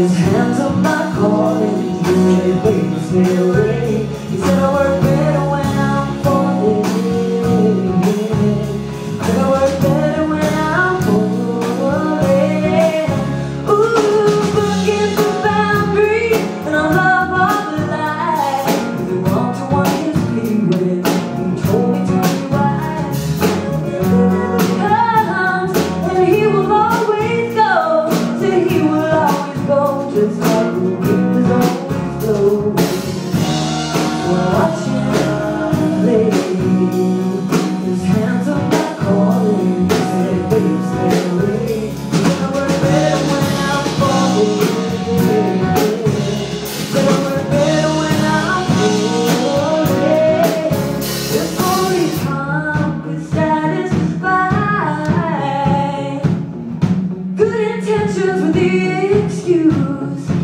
his hands on my calling. He said, baby, stay away. He said, I work better when I'm falling. I said, I work better when I'm falling. Ooh, forget the boundary, and I love all the lies. The one-to-one history when he told me to be wise. Comes, and he will always go. Said he will always go, just like the wind always go. Watch him play. His hands on my calling. He said, baby, stay away. I work better when I'm falling. Said I work better when I'm falling. Before he comes, is satisfied. Good intentions with the excuse.